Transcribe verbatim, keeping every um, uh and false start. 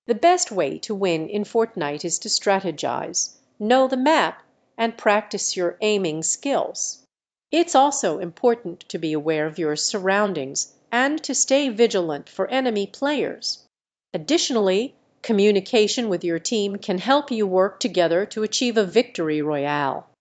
The best way to win in Fortnite is to strategize, know the map, and practice your aiming skills. It's also important to be aware of your surroundings and to stay vigilant for enemy players. Additionally, communication with your team can help you work together to achieve a victory royale.